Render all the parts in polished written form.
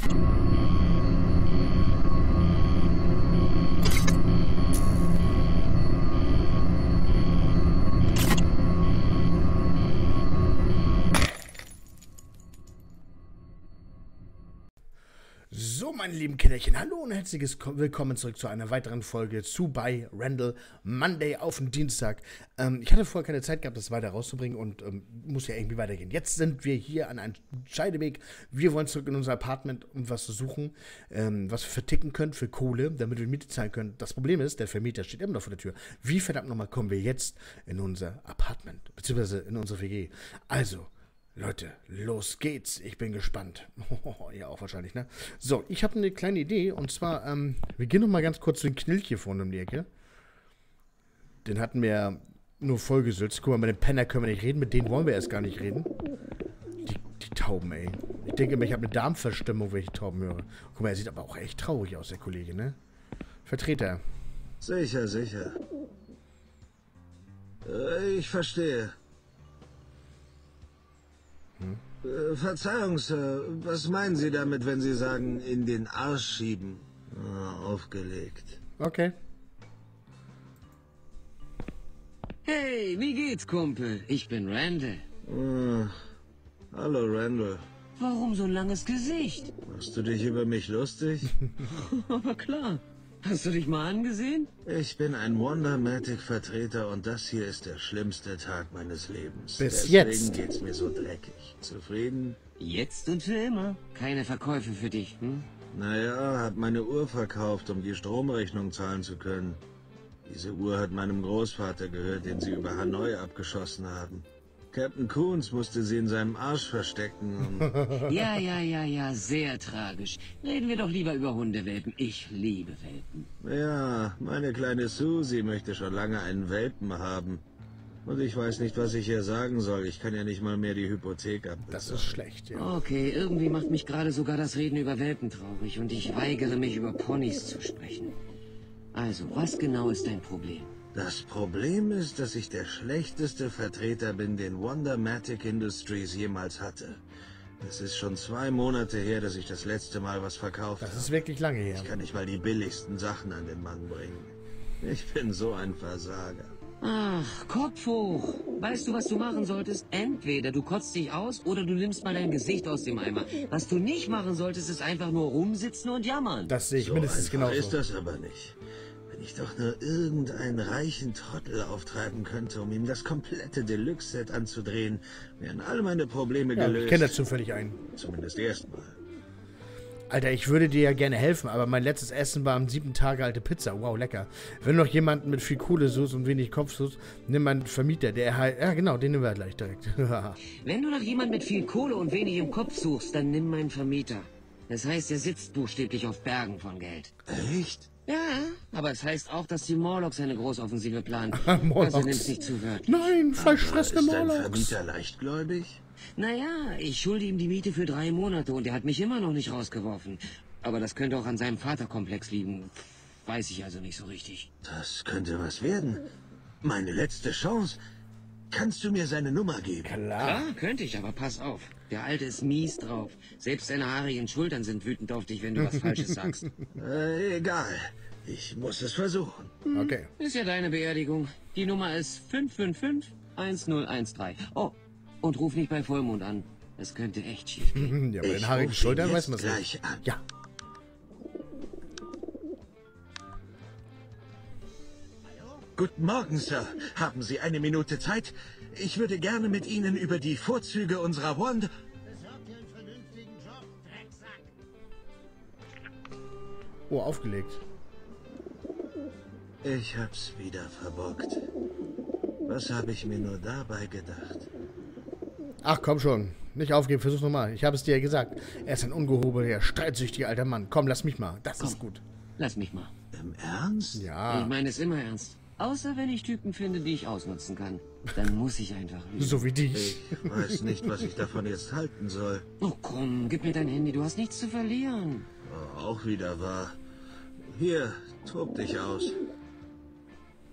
So, meine lieben Kinderchen, hallo und herzliches Willkommen zurück zu einer weiteren Folge zu bei Randall Monday auf den Dienstag. Ich hatte vorher keine Zeit gehabt, das weiter rauszubringen und muss ja irgendwie weitergehen. Jetzt sind wir hier an einem Scheideweg. Wir wollen zurück in unser Apartment, um was zu suchen, was wir verticken können für Kohle, damit wir Miete zahlen können. Das Problem ist, der Vermieter steht immer noch vor der Tür. Wie verdammt nochmal kommen wir jetzt in unser Apartment, beziehungsweise in unsere WG? Also, Leute, los geht's. Ich bin gespannt. Ja, auch wahrscheinlich, ne? So, ich habe eine kleine Idee. Und zwar, wir gehen noch mal ganz kurz zu den Knilch hier vorne um die Ecke. Den hatten wir nur vollgesülzt. Guck mal, mit dem Penner können wir nicht reden. Mit denen wollen wir erst gar nicht reden. Die Tauben, ey. Ich denke immer, ich habe eine Darmverstimmung, wenn ich Tauben höre. Guck mal, er sieht aber auch echt traurig aus, der Kollege, ne? Vertreter. Sicher, sicher. Ich verstehe. Verzeihung, Sir. Was meinen Sie damit, wenn Sie sagen, in den Arsch schieben? Aufgelegt. Okay. Hey, wie geht's, Kumpel? Ich bin Randall. Hallo, Randall. Warum so ein langes Gesicht? Machst du dich über mich lustig? Aber klar. Hast du dich mal angesehen? Ich bin ein Wondermatic-Vertreter und das hier ist der schlimmste Tag meines Lebens. Bis Deswegen jetzt. geht's mir so dreckig. Zufrieden? Jetzt und für immer. Keine Verkäufe für dich, hm? Naja, hab meine Uhr verkauft, um die Stromrechnung zahlen zu können. Diese Uhr hat meinem Großvater gehört, den sie über Hanoi abgeschossen haben. Captain Coons musste sie in seinem Arsch verstecken und... Ja, sehr tragisch. Reden wir doch lieber über Hundewelpen. Ich liebe Welpen. Ja, meine kleine Susie möchte schon lange einen Welpen haben. Und ich weiß nicht, was ich ihr sagen soll. Ich kann ja nicht mal mehr die Hypothek abbezahlen. Das ist schlecht, ja. Okay, irgendwie macht mich gerade sogar das Reden über Welpen traurig und ich weigere mich, über Ponys zu sprechen. Also, was genau ist dein Problem? Das Problem ist, dass ich der schlechteste Vertreter bin, den Wondermatic Industries jemals hatte. Es ist schon 2 Monate her, dass ich das letzte Mal was verkauft habe. Das ist wirklich lange her. Ich kann nicht mal die billigsten Sachen an den Mann bringen. Ich bin so ein Versager. Ach, Kopf hoch. Weißt du, was du machen solltest? Entweder du kotzt dich aus oder du nimmst mal dein Gesicht aus dem Eimer. Was du nicht machen solltest, ist einfach nur rumsitzen und jammern. Das sehe ich So mindestens einfach genauso. ist das aber nicht. Wenn ich doch nur irgendeinen reichen Trottel auftreiben könnte, um ihm das komplette Deluxe-Set anzudrehen, wären alle meine Probleme Ja, gelöst. ich kenne das zufällig ein. Zumindest erstmal. Alter, ich würde dir ja gerne helfen, aber mein letztes Essen war 7 Tage alte Pizza. Wow, lecker. Wenn du noch jemanden mit viel Kohle suchst und wenig Kopf suchst, nimm meinen Vermieter, der halt... Ja, genau, den nehmen wir gleich direkt. Wenn du nach jemand mit viel Kohle und wenig im Kopf suchst, dann nimm meinen Vermieter. Das heißt, er sitzt buchstäblich auf Bergen von Geld. Echt? Ja, aber es heißt auch, dass die Morlocks eine Großoffensive planen. Morlocks. Also nimm's nicht zu wörtlich. Nein, fleischfressende Ist dein Morlocks. Vermieter leichtgläubig? Naja, ich schulde ihm die Miete für 3 Monate und er hat mich immer noch nicht rausgeworfen. Aber das könnte auch an seinem Vaterkomplex liegen. Weiß ich also nicht so richtig. Das könnte was werden. Meine letzte Chance. Kannst du mir seine Nummer geben? Klar. Klar, könnte ich, aber pass auf. Der Alte ist mies drauf. Selbst seine haarigen Schultern sind wütend auf dich, wenn du was Falsches sagst. Egal. Ich muss es versuchen. Okay. Ist ja deine Beerdigung. Die Nummer ist 555-1013. Oh, und ruf nicht bei Vollmond an. Es könnte echt schief gehen. Ja, bei den Ich haarigen ruf ihn Schultern jetzt weiß man es gleich nicht. an. Ja. Guten Morgen, Sir. Haben Sie eine Minute Zeit? Ich würde gerne mit Ihnen über die Vorzüge unserer Wand... Oh, aufgelegt. Ich hab's wieder verbockt. Was habe ich mir nur dabei gedacht? Ach, komm schon. Nicht aufgeben, versuch's nochmal. Ich habe es dir ja gesagt. Er ist ein ungehobelter, streitsüchtiger alter Mann. Komm, lass mich mal. Das ist gut. Lass mich mal. Im Ernst? Ja. Ich meine es immer ernst. Außer wenn ich Typen finde, die ich ausnutzen kann. Dann muss ich einfach lügen. So wie dich. Ich weiß nicht, was ich davon jetzt halten soll. Oh komm, gib mir dein Handy, du hast nichts zu verlieren. Oh, auch wieder wahr. Hier, tob dich aus.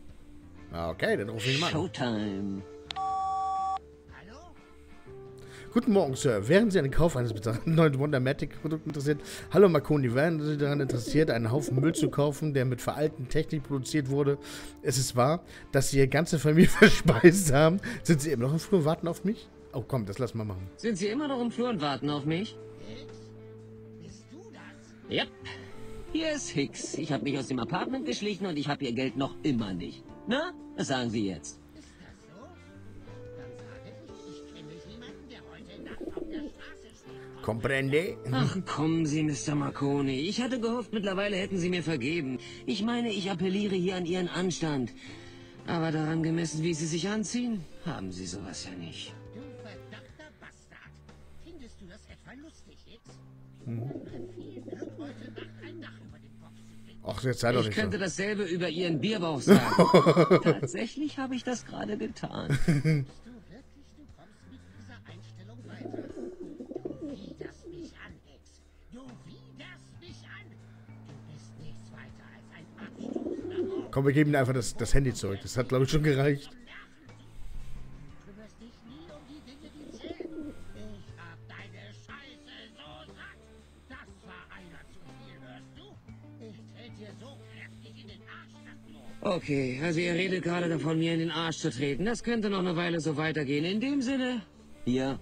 Okay, dann ruf ich mal an. Showtime. Guten Morgen, Sir. Wären Sie an den Kauf eines neuen Wondermatic-Produkts interessiert? Hallo, Marconi. Wären Sie daran interessiert, einen Haufen Müll zu kaufen, der mit veralteten Technik produziert wurde? Es ist wahr, dass Sie Ihre ganze Familie verspeist haben. Sind Sie immer noch im Flur und warten auf mich? Oh, komm, das lassen wir machen. Sind Sie immer noch im Flur und warten auf mich? Bist du das? Ja. Hier ist Hicks. Ich habe mich aus dem Apartment geschlichen und ich habe Ihr Geld noch immer nicht. Na, was sagen Sie jetzt? Ist das so? Dann sage ich kenne jemanden, der heute Nacht auf der Straße steht. Comprende? Ach, kommen Sie, Mr. Marconi. Ich hatte gehofft, mittlerweile hätten Sie mir vergeben. Ich meine, ich appelliere hier an Ihren Anstand. Aber daran gemessen, wie Sie sich anziehen, haben Sie sowas ja nicht. Du verdammter Bastard. Findest du das etwa lustig, Hicks? Viel Glück heute Nacht ein Dach über dem Kopf zu kriegen. Ach, jetzt sei doch Ich nicht könnte so. dasselbe über Ihren Bierbauch sagen. Tatsächlich habe ich das gerade getan. Glaubst du wirklich, du kommst mit dieser Einstellung weiter? Du widerst mich an, Hicks. Du widerst mich an. Du bist nichts weiter als ein abstoßender Mord. Komm, wir geben ihm einfach das Handy zurück. Das hat, glaube ich, schon gereicht. Du kümmerst dich nie um die Dinge, die zählen. Ich hab deine Scheiße so satt. Das war einer zu viel, hörst du? Ich trete dir so kräftig in den Arsch, das Lob. Okay, also ihr redet gerade davon, mir in den Arsch zu treten. Das könnte noch eine Weile so weitergehen. In dem Sinne, hier.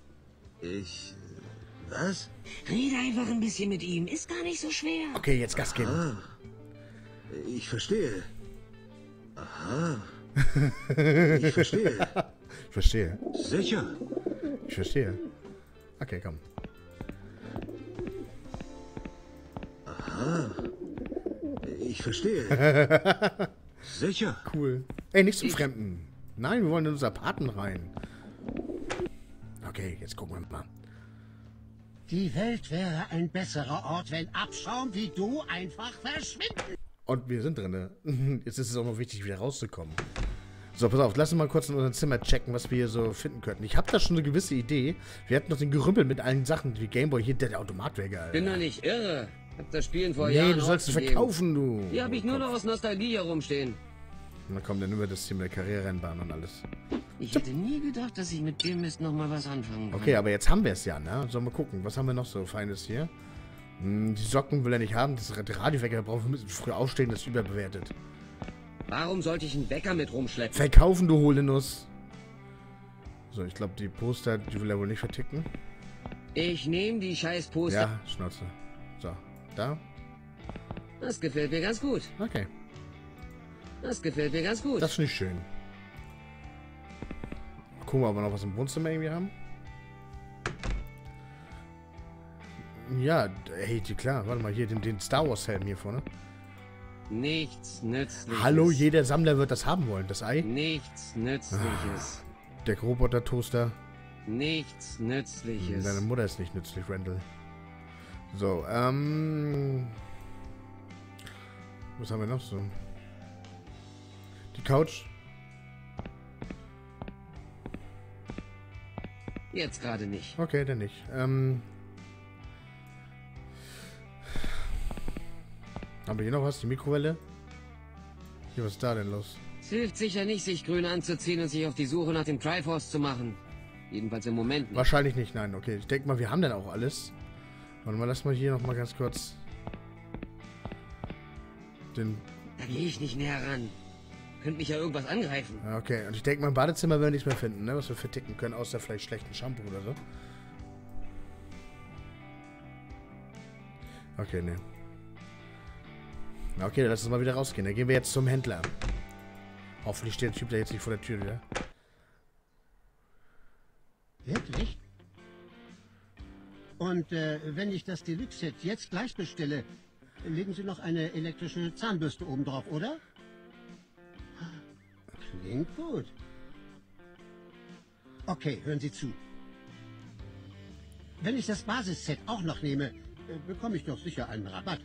Was? Rede einfach ein bisschen mit ihm. Ist gar nicht so schwer. Okay, jetzt Gas geben. Ah, ich verstehe. Aha. Ich verstehe. Ich verstehe. Sicher. Ich verstehe. Okay, komm. Aha. Ich verstehe. Sicher. Cool. Ey, nicht zum Fremden. Nein, wir wollen in unser Paten rein. Okay, jetzt gucken wir mal. Die Welt wäre ein besserer Ort, wenn Abschaum wie du einfach verschwinden. Und wir sind drin. Ne? Jetzt ist es auch noch wichtig, wieder rauszukommen. So, pass auf, lass uns mal kurz in unser Zimmer checken, was wir hier so finden könnten. Ich habe da schon eine gewisse Idee. Wir hatten noch den Gerümpel mit allen Sachen, wie Gameboy. Hier, der Automat wäre geil. Bin doch nicht irre. Hab das Spielen vor Nee, Jahren du sollst es aufgegeben. verkaufen, du. Hier habe ich nur noch aus Nostalgie herumstehen. Und dann kommt dann über das Thema der Karriererennbahn und alles. Ich hätte nie gedacht, dass ich mit dem Mist noch mal was anfangen kann. Okay, aber jetzt haben wir es ja, ne? Sollen wir gucken, was haben wir noch so Feines hier? Die Socken will er nicht haben. Das Radiowecker brauchen wir müssen früh aufstehen, das ist überbewertet. Warum sollte ich einen Wecker mit rumschleppen? Verkaufen, du Hohlenuss. So, ich glaube, die Poster, die will er wohl nicht verticken. Ich nehme die scheiß Poster. Ja, Schnauze. So, da. Das gefällt mir ganz gut. Okay, Das gefällt mir ganz gut. das finde ich schön. Gucken wir, ob wir noch was im Wohnzimmer irgendwie haben. Ja, hey, klar, warte mal, hier den Star Wars Helm hier vorne. Nichts Nützliches. Hallo, jeder Sammler wird das haben wollen, das Ei. Nichts Nützliches. Der Roboter-Toaster. Nichts Nützliches. Deine Mutter ist nicht nützlich, Randall. So, was haben wir noch so? Die Couch. Jetzt gerade nicht. Okay, dann nicht. Haben wir hier noch was? Die Mikrowelle? Hier, was ist da denn los? Es hilft sicher nicht, sich grün anzuziehen und sich auf die Suche nach dem Triforce zu machen. Jedenfalls im Moment nicht. Wahrscheinlich nicht, nein. Okay, ich denke mal, wir haben dann auch alles. Warte mal, lass mal hier noch mal ganz kurz den... Da gehe ich nicht näher ran. Könnte mich ja irgendwas angreifen. Ja, okay, und ich denke mal, im Badezimmer werden wir nichts mehr finden, ne? Was wir verticken können, außer vielleicht schlechten Shampoo oder so. Okay, ne. Okay, dann lass uns mal wieder rausgehen. Dann gehen wir jetzt zum Händler. Hoffentlich steht der Typ da jetzt nicht vor der Tür wieder. Wirklich? Und wenn ich das Deluxe-Set jetzt gleich bestelle, legen Sie noch eine elektrische Zahnbürste oben drauf, oder? Klingt gut. Okay, hören Sie zu. Wenn ich das Basisset auch noch nehme, bekomme ich doch sicher einen Rabatt.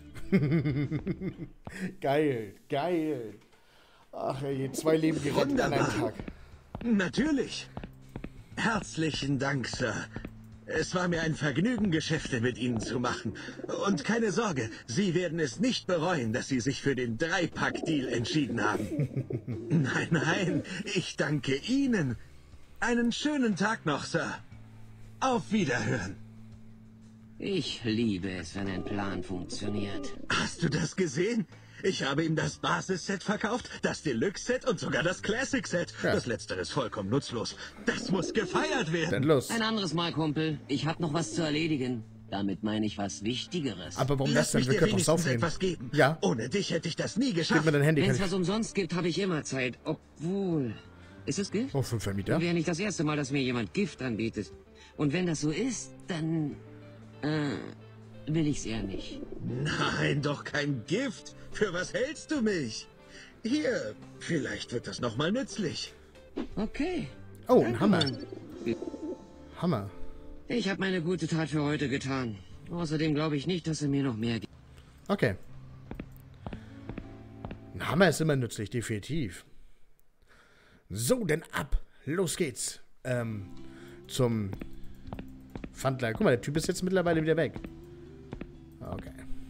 Geil, geil. Ach ey, 2 Leben gerettet an einem Tag. Natürlich. Herzlichen Dank, Sir. Es war mir ein Vergnügen, Geschäfte mit Ihnen zu machen. Und keine Sorge, Sie werden es nicht bereuen, dass Sie sich für den 3-Pack-Deal entschieden haben. Nein, nein, ich danke Ihnen. Einen schönen Tag noch, Sir. Auf Wiederhören. Ich liebe es, wenn ein Plan funktioniert. Hast du das gesehen? Ich habe ihm das Basisset verkauft, das Deluxe-Set und sogar das Classic-Set. Ja. Das letztere ist vollkommen nutzlos. Das muss gefeiert werden. Dann los. Ein anderes Mal, Kumpel. Ich hab noch was zu erledigen. Damit meine ich was Wichtigeres. Aber warum das Lass denn? mich Wir dir können doch wenigstens saufen etwas gehen. geben. Ja. Ohne dich hätte ich das nie Gib geschafft. mir dein Handy. Wenn Kann es ich... was umsonst gibt, habe ich immer Zeit. Obwohl... Ist es Gift? Oh, 5 Vermieter. Wäre nicht das erste Mal, dass mir jemand Gift anbietet. Und wenn das so ist, dann... will ich's eher nicht. Nein, doch kein Gift. Für was hältst du mich? Hier, vielleicht wird das nochmal nützlich. Okay. Oh, ein Danke, Hammer. Mann. Hammer. Ich habe meine gute Tat für heute getan. Außerdem glaube ich nicht, dass er mir noch mehr gibt. Okay. Ein Hammer ist immer nützlich, definitiv. So, denn ab. Los geht's. Zum Pfandler. Guck mal, der Typ ist jetzt mittlerweile wieder weg. Okay.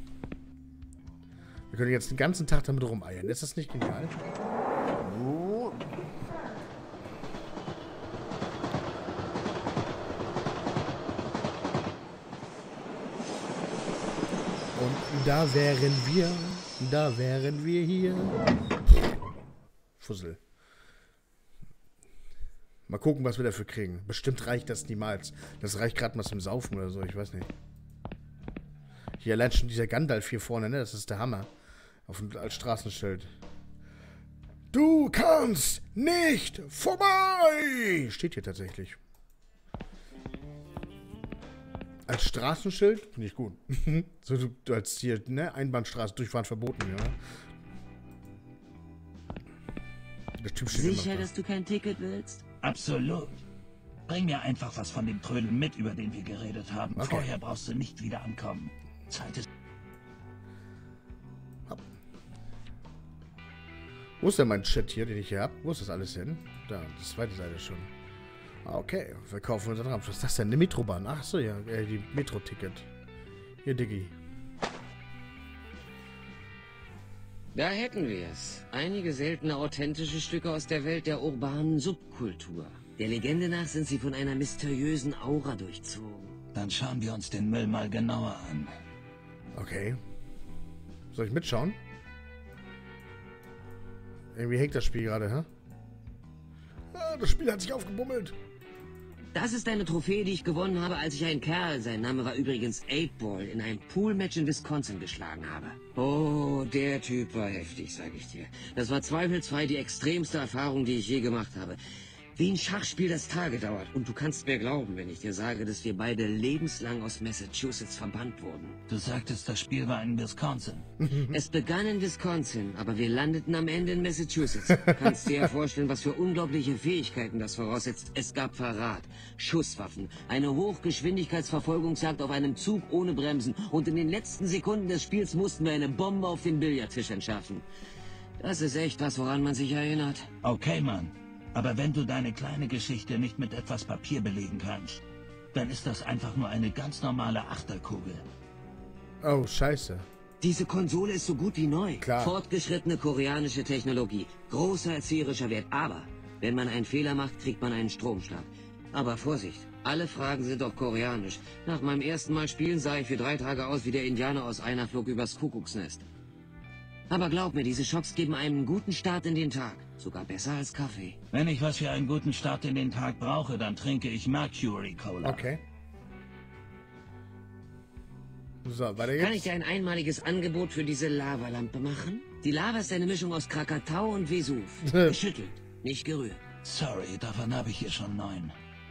Wir können jetzt den ganzen Tag damit rumeiern. Ist das nicht genial? Und da wären wir hier. Fussel. Mal gucken, was wir dafür kriegen. Bestimmt reicht das niemals. Das reicht gerade mal zum Saufen oder so, ich weiß nicht. Hier allein schon dieser Gandalf hier vorne, ne? Das ist der Hammer. Als Straßenschild. Du kannst nicht vorbei! Steht hier tatsächlich. Als Straßenschild? Finde ich gut. So du als hier, ne? Einbahnstraße durchfahren verboten, ja. Der Typ steht Sicher, immer dass du kein Ticket willst? Absolut. Bring mir einfach was von dem Trödel mit, über den wir geredet haben. Okay. Vorher brauchst du nicht wieder ankommen. Zeit ist... Wo ist denn mein Chat hier, den ich hier habe? Wo ist das alles hin? Da, die zweite Seite schon. Ah, okay, wir kaufen unseren Rahmen. Was ist das denn? Eine Metrobahn? Ach so, ja, die Metro-Ticket. Hier, Diggi. Da hätten wir es. Einige seltene authentische Stücke aus der Welt der urbanen Subkultur. Der Legende nach sind sie von einer mysteriösen Aura durchzogen. Dann schauen wir uns den Müll mal genauer an. Okay. Soll ich mitschauen? Irgendwie hängt das Spiel gerade, hä? Ah, das Spiel hat sich aufgebummelt. Das ist eine Trophäe, die ich gewonnen habe, als ich einen Kerl, sein Name war übrigens 8-Ball, in einem Poolmatch in Wisconsin geschlagen habe. Oh, der Typ war heftig, sag ich dir. Das war zweifelsfrei die extremste Erfahrung, die ich je gemacht habe. Wie ein Schachspiel das Tage dauert. Und du kannst mir glauben, wenn ich dir sage, dass wir beide lebenslang aus Massachusetts verbannt wurden. Du sagtest, das Spiel war in Wisconsin. Es begann in Wisconsin, aber wir landeten am Ende in Massachusetts. Kannst dir ja vorstellen, was für unglaubliche Fähigkeiten das voraussetzt. Es gab Verrat, Schusswaffen, eine Hochgeschwindigkeitsverfolgungsjagd auf einem Zug ohne Bremsen und in den letzten Sekunden des Spiels mussten wir eine Bombe auf den Billardtisch entschärfen. Das ist echt was, woran man sich erinnert. Okay, Mann. Aber wenn du deine kleine Geschichte nicht mit etwas Papier belegen kannst, dann ist das einfach nur eine ganz normale Achterkugel. Oh, scheiße. Diese Konsole ist so gut wie neu. Klar. Fortgeschrittene koreanische Technologie. Großer erzieherischer Wert. Aber wenn man einen Fehler macht, kriegt man einen Stromschlag. Aber Vorsicht, alle Fragen sind auf Koreanisch. Nach meinem ersten Mal spielen sah ich für 3 Tage aus wie der Indianer aus Einer flog übers Kuckucksnest. Aber glaub mir, diese Schocks geben einem einen guten Start in den Tag. Sogar besser als Kaffee. Wenn ich was für einen guten Start in den Tag brauche, dann trinke ich Mercury Cola. Okay. So, weiter Kann ich geht's. dir ein einmaliges Angebot für diese Lavalampe machen? Die Lava ist eine Mischung aus Krakatau und Vesuv. Geschüttelt, nicht gerührt. Sorry, davon habe ich hier schon 9.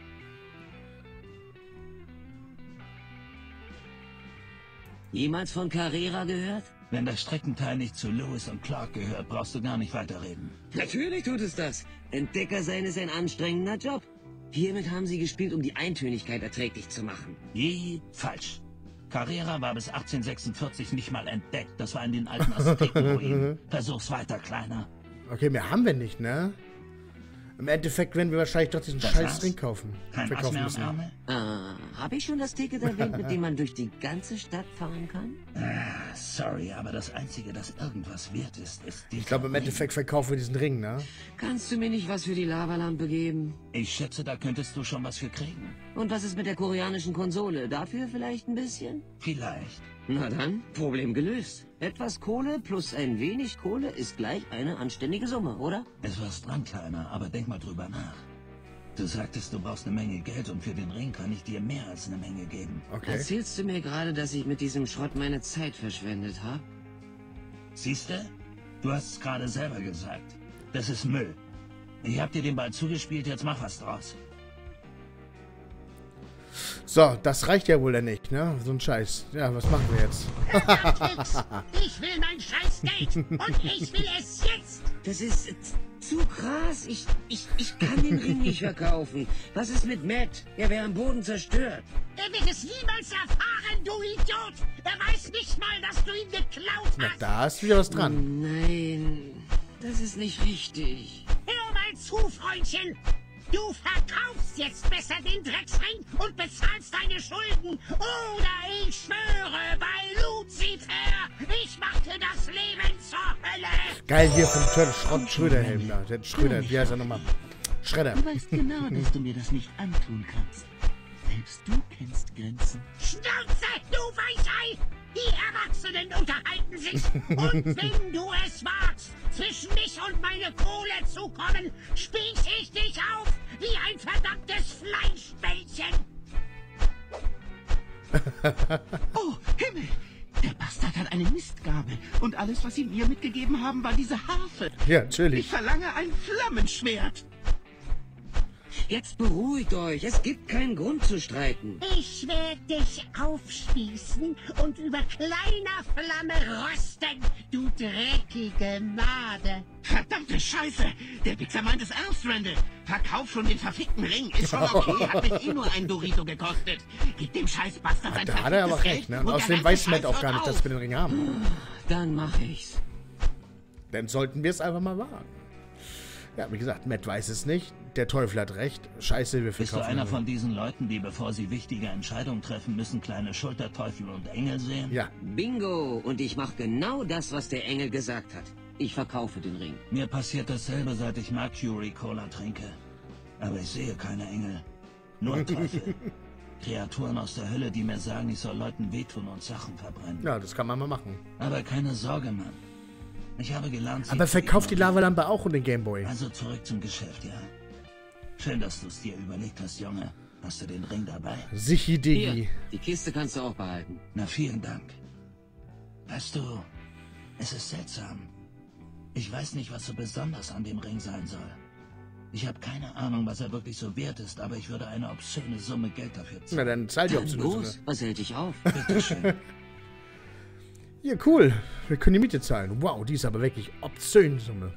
Jemals von Carrera gehört? Wenn das Streckenteil nicht zu Lewis und Clark gehört, brauchst du gar nicht weiterreden. Natürlich tut es das. Entdecker sein ist ein anstrengender Job. Hiermit haben sie gespielt, um die Eintönigkeit erträglich zu machen. Falsch. Carrera war bis 1846 nicht mal entdeckt. Das war in den alten Aztekenruinen. Versuch's weiter, Kleiner. Okay, mehr haben wir nicht, ne? Im Endeffekt werden wir wahrscheinlich doch diesen Das scheiß war's? Ring kaufen. Kein Ass Verkaufen mehr am müssen. Ärmel? Habe ich schon das Ticket erwähnt, mit dem man durch die ganze Stadt fahren kann? Sorry, aber das Einzige, das irgendwas wert ist dieser Ich glaube, im Endeffekt verkaufen wir diesen Ring, ne? Kannst du mir nicht was für die Lavalampe geben? Ich schätze, da könntest du schon was für kriegen. Und was ist mit der koreanischen Konsole? Dafür vielleicht ein bisschen? Vielleicht. Na dann, Problem gelöst. Etwas Kohle plus ein wenig Kohle ist gleich eine anständige Summe, oder? Ist was dran, Kleiner, aber denk mal drüber nach. Du sagtest, du brauchst eine Menge Geld und für den Ring kann ich dir mehr als eine Menge geben. Okay. Erzählst du mir gerade, dass ich mit diesem Schrott meine Zeit verschwendet habe? Siehste? Du hast es gerade selber gesagt. Das ist Müll. Ich hab dir den Ball zugespielt, jetzt mach was draus. So, das reicht ja wohl nicht, ne? So ein Scheiß. Ja, was machen wir jetzt? Keks, ich will mein scheiß Geld und ich will es jetzt. Das ist zu krass. Ich kann den Ring nicht verkaufen. Was ist mit Matt? Er wäre am Boden zerstört. Er wird es niemals erfahren, du Idiot. Er weiß nicht mal, dass du ihn geklaut Na, hast. da ist wieder was dran. Nein, das ist nicht richtig. Hör mal zu, Freundchen. Du verkaufst jetzt besser den Drecksring und bezahlst deine Schulden. Oder ich schwöre bei Lucifer, ich mach dir das Leben zur Hölle. Geil hier vom Turtle Schrott Schröderhelm da. Der Schröder, wie heißt er nochmal? Schredder. Du weißt genau, dass du mir das nicht antun kannst. Selbst du kennst Grenzen. Schnauze, du Weichei! Die Erwachsenen unterhalten sich. Und wenn du es wagst, zwischen mich und meine Kohle zu kommen, spieß ich dich auf wie ein verdammtes Fleischbällchen. Oh, Himmel! Der Bastard hat eine Mistgabel. Und alles, was sie mir mitgegeben haben, war diese Harfe. Ja, Ich natürlich. verlange ein Flammenschwert. Jetzt beruhigt euch. Es gibt keinen Grund zu streiten. Ich werde dich aufspießen und über kleiner Flamme rösten, du dreckige Made. Verdammte Scheiße! Der Wichser meint es ernst, Randall. Verkauf schon den verfickten Ring. Ist schon okay, hat mich eh nur ein Dorito gekostet. Gib dem Scheißbastard sein Da hat er aber verficktes recht, ne? Geld Und und außerdem der weiß ganze Matt auch Scheiß gar nicht, hört dass wir den Ring haben. Dann mach ich's. Dann sollten wir es einfach mal wagen. Ja, wie gesagt, Matt weiß es nicht. Der Teufel hat recht. Scheiße, wir Bist du verkaufen einer den von Ring. diesen Leuten, die, bevor sie wichtige Entscheidungen treffen müssen, kleine Schulterteufel und Engel sehen? Ja, Bingo. Und ich mache genau das, was der Engel gesagt hat. Ich verkaufe den Ring. Mir passiert dasselbe, seit ich Mercury Cola trinke. Aber ich sehe keine Engel. Nur Teufel. Kreaturen aus der Hölle, die mir sagen, ich soll Leuten wehtun und Sachen verbrennen. ja, das kann man mal machen. Aber keine Sorge, Mann. Ich habe gelernt, sie Aber zu verkauft die ignorieren. Lavalampe auch und den Gameboy. Also zurück zum Geschäft, ja? Schön, dass du es dir überlegt hast, Junge. Hast du den Ring dabei? Sichi Digi. Hier, die Kiste kannst du auch behalten. Na, vielen Dank. Weißt du, es ist seltsam. Ich weiß nicht, was so besonders an dem Ring sein soll. Ich habe keine Ahnung, was er wirklich so wert ist, aber ich würde eine obszöne Summe Geld dafür Na, zahlen. dann zahl die Dann Option. los, was hält dich auf? Bitteschön. Ja, cool. Wir können die Miete zahlen. Wow, die ist aber wirklich obszön Summe.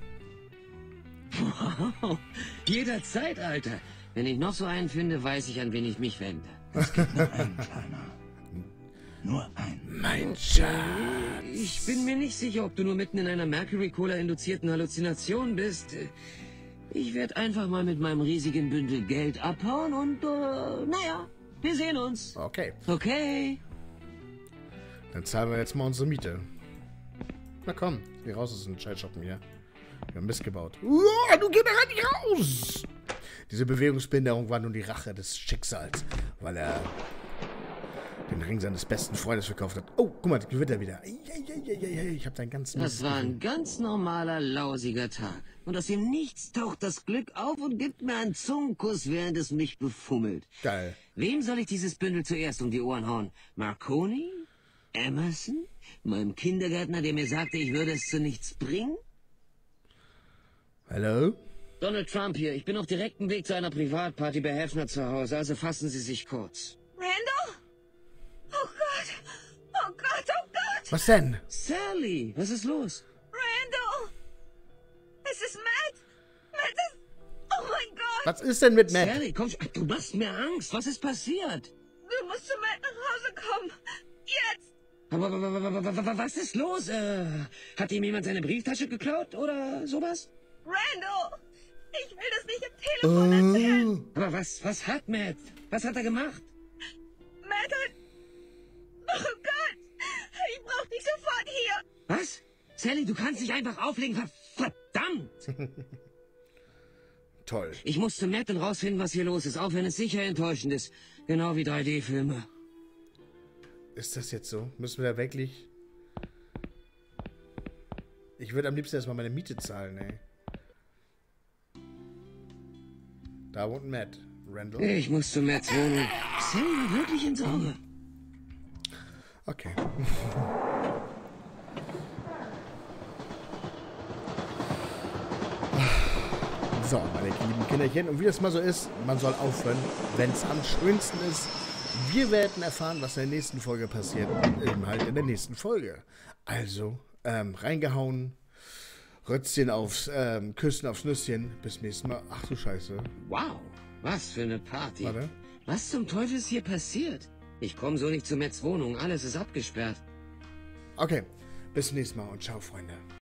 Wow, jederzeit, Alter. Wenn ich noch so einen finde, weiß ich, an wen ich mich wende. Es gibt nur einen, Kleiner. Nur einen. Mein Schatz. Ich bin mir nicht sicher, ob du nur mitten in einer Mercury-Cola-induzierten Halluzination bist. Ich werde einfach mal mit meinem riesigen Bündel Geld abhauen und, naja, wir sehen uns. Okay, Okay. dann zahlen wir jetzt mal unsere Miete. Na komm, geh raus aus dem Scheißshoppen hier. Wir haben Mist gebaut. Uah, du geh da rein, nicht raus! Diese Bewegungsbehinderung war nur die Rache des Schicksals, weil er den Ring seines besten Freundes verkauft hat. Oh, guck mal, gewinnt er wieder. Ich hab deinen ganzen Das war ein ganz normaler, lausiger Tag. Und aus dem Nichts taucht das Glück auf und gibt mir einen Zungenkuss, während es mich befummelt. Geil. Wem soll ich dieses Bündel zuerst um die Ohren hauen? Marconi? Emerson? Meinem Kindergärtner, der mir sagte, ich würde es zu nichts bringen? Hallo? Donald Trump hier. Ich bin auf direktem Weg zu einer Privatparty bei Hefner zu Hause, also fassen Sie sich kurz. Randall? Oh Gott! Oh Gott, oh Gott! Was denn? Sally, was ist los? Randall! Es ist Matt! Matt ist... Oh mein Gott! Was ist denn mit Matt? Sally, komm, du machst mir Angst. Was ist passiert? Du musst zu Matt nach Hause kommen! Jetzt! Aber was ist los? Hat ihm jemand seine Brieftasche geklaut oder sowas? Randall! Ich will das nicht im Telefon erzählen. Aber was hat Matt? Was hat er gemacht? Matt hat... Oh Gott! Ich brauch dich sofort hier. Was? Sally, du kannst nicht einfach auflegen. Verdammt! Toll. Ich muss zu Matt und rausfinden, was hier los ist, auch wenn es sicher enttäuschend ist. Genau wie 3D-Filme. Ist das jetzt so? Müssen wir da wirklich... Ich würde am liebsten erstmal meine Miete zahlen, ey. Da wohnt Matt. Randall. Ich muss zu Matts Wohnung. Sally war wirklich in Sorge. Okay. So, meine lieben Kinderchen. Und wie das mal so ist, man soll aufhören, wenn es am schönsten ist. Wir werden erfahren, was in der nächsten Folge passiert. Eben halt in der nächsten Folge. Also, reingehauen. Rötzchen aufs, Küssen aufs Nüsschen. Bis nächstes Mal. Ach du Scheiße. Wow, was für eine Party. Warte. Was zum Teufel ist hier passiert? Ich komme so nicht zu Matts Wohnung. Alles ist abgesperrt. Okay, bis zum nächsten Mal und ciao, Freunde.